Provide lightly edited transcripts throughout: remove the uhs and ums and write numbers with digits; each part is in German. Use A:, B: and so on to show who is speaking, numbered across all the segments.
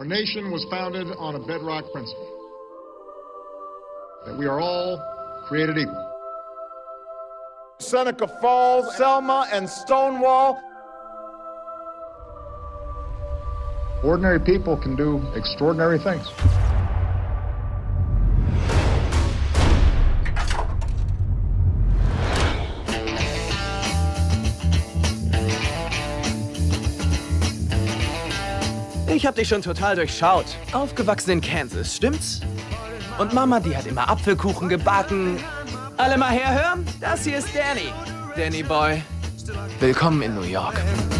A: Our nation was founded on a bedrock principle, that we are all created equal.
B: Seneca Falls, Selma, and Stonewall.
A: Ordinary people can do extraordinary things.
C: Ich hab dich schon total durchschaut. Aufgewachsen in Kansas, stimmt's? Und Mama, die hat immer Apfelkuchen gebacken. Alle mal herhören? Das hier ist Danny. Danny Boy. Willkommen in New York.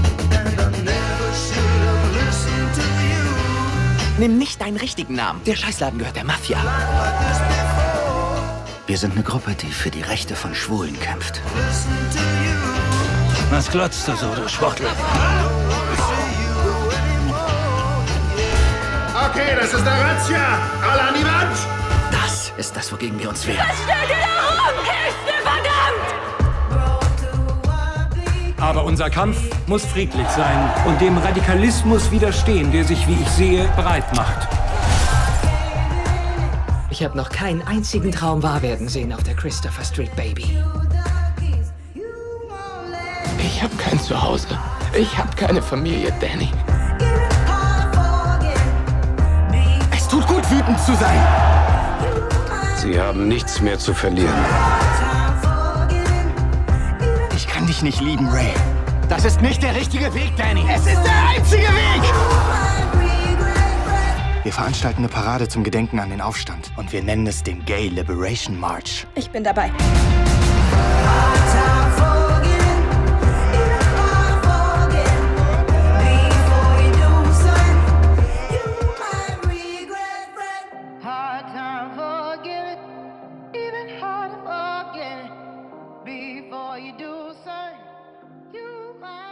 C: Nimm nicht deinen richtigen Namen. Der Scheißladen gehört der Mafia.
D: Wir sind eine Gruppe, die für die Rechte von Schwulen kämpft.
E: Was glotzt du so, du Schwuchtel?
B: Okay, das ist der Razzia. Alle an die Wand.
D: Das ist das, wogegen wir uns wehren.
F: Was steht ihr da rum? Kiste, verdammt!
E: Aber unser Kampf muss friedlich sein und dem Radikalismus widerstehen, der sich, wie ich sehe, breit macht.
G: Ich habe noch keinen einzigen Traum wahr werden sehen auf der Christopher Street, Baby.
C: Ich hab kein Zuhause. Ich hab keine Familie, Danny.
D: Es tut gut, wütend zu sein.
H: Sie haben nichts mehr zu verlieren.
D: Ich kann dich nicht lieben, Ray. Das ist nicht der richtige Weg, Danny.
G: Es ist der einzige Weg!
D: Wir veranstalten eine Parade zum Gedenken an den Aufstand. Und wir nennen es den Gay Liberation March.
F: Ich bin dabei.
I: Before you do, son, you might